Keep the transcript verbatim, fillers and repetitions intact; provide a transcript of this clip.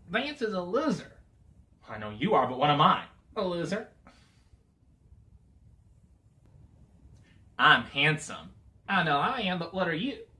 Vance is a loser. I know you are, but what am I? A loser. I'm handsome. I know I am, but what are you?